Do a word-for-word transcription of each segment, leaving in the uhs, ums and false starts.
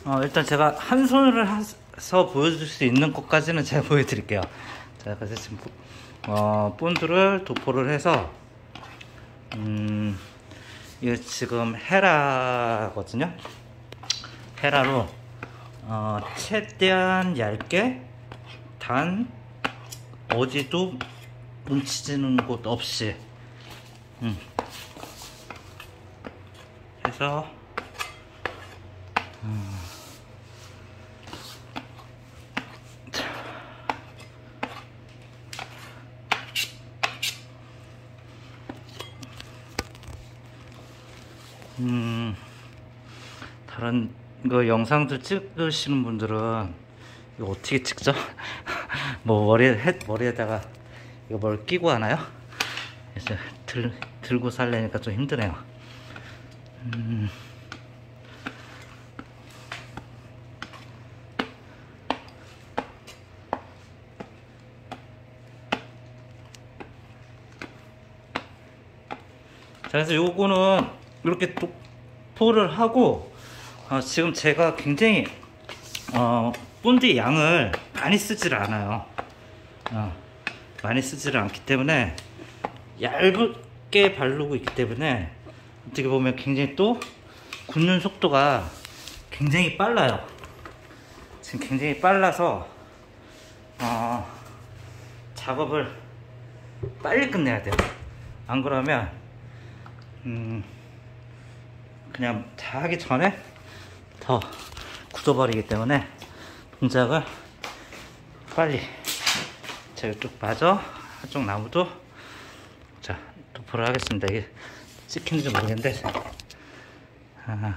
어, 일단 제가 한 손으로 해서 보여줄 수 있는 것까지는 제가 보여드릴게요. 자, 그래서 지금 어, 본드를 도포를 해서 음, 이거 지금 헤라거든요. 헤라로 어, 최대한 얇게 단 어디도 뭉치지는 곳 없이 음. 해서 음. 음, 다른 거 영상들 찍으시는 분들은 이거 어떻게 찍죠? 뭐 머리에 해, 머리에다가 이거 뭘 끼고 하나요? 그래서 들, 들고 살려니까 좀 힘드네요. 음. 자, 그래서 요거는 이렇게 도포를 하고 어, 지금 제가 굉장히 어, 본드 양을 많이 쓰질 않아요. 어, 많이 쓰지를 않기 때문에 얇게 바르고 있기 때문에 어떻게 보면 굉장히 또 굳는 속도가 굉장히 빨라요. 지금 굉장히 빨라서 어, 작업을 빨리 끝내야 돼요. 안 그러면 음, 그냥 다 하기 전에 더 굳어버리기 때문에 동작을 빨리. 자, 이쪽 마저 한쪽 나무도 자 도포를 하겠습니다. 이게 찍히는지 모르겠는데 아.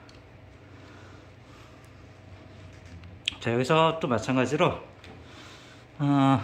자, 여기서 또 마찬가지로 어,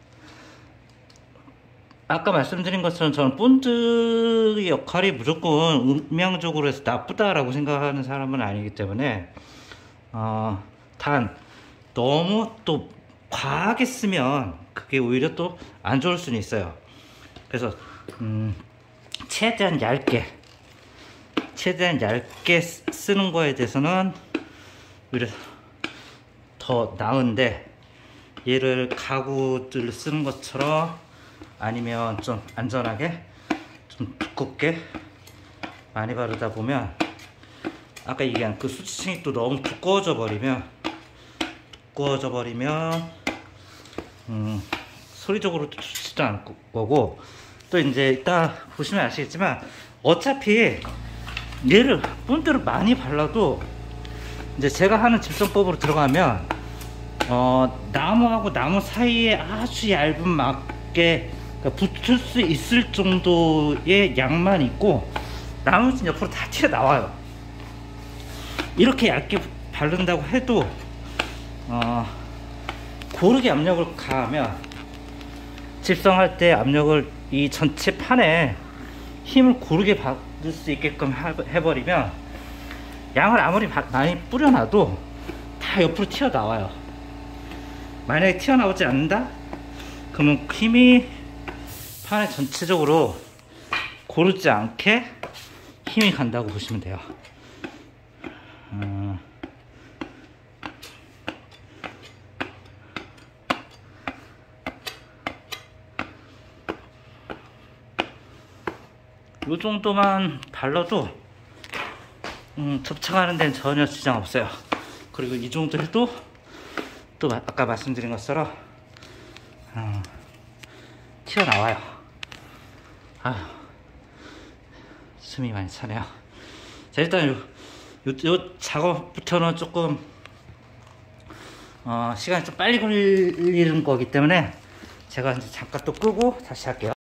아까 말씀드린 것처럼 저는 본드의 역할이 무조건 음향적으로 해서 나쁘다라고 생각하는 사람은 아니기 때문에 어, 단 너무 또 과하게 쓰면 그게 오히려 또 안 좋을 수는 있어요. 그래서 음, 최대한 얇게 최대한 얇게 쓰는 거에 대해서는 오히려 더 나은데, 얘를 가구들 쓰는 것처럼 아니면 좀 안전하게 좀 두껍게 많이 바르다 보면 아까 얘기한 그 수지층이 또 너무 두꺼워져 버리면 두꺼워져 버리면 음, 소리적으로 좋지도 않을 거고, 또 이제 이따 보시면 아시겠지만 어차피 얘를 본드를 많이 발라도 이제 제가 하는 집성법으로 들어가면 어, 나무하고 나무 사이에 아주 얇은 막게 그러니까 붙을 수 있을 정도의 양만 있고 나머지는 옆으로 다 튀어나와요. 이렇게 얇게 바른다고 해도 어, 고르게 압력을 가하면 집성할 때 압력을 이 전체 판에 힘을 고르게 받을 수 있게끔 해버리면 양을 아무리 많이 뿌려놔도 다 옆으로 튀어나와요. 만약에 튀어나오지 않는다? 그러면 힘이 판에 전체적으로 고르지 않게 힘이 간다고 보시면 돼요. 어... 이 정도만 발라도 음, 접착하는 데는 전혀 지장 없어요. 그리고 이 정도 해도 또 아까 말씀드린 것처럼 어, 튀어나와요. 아휴, 숨이 많이 차네요. 자, 일단 요, 요, 요 작업부터는 조금 어, 시간이 좀 빨리 걸리는 거기 때문에 제가 이제 잠깐 또 끄고 다시 할게요.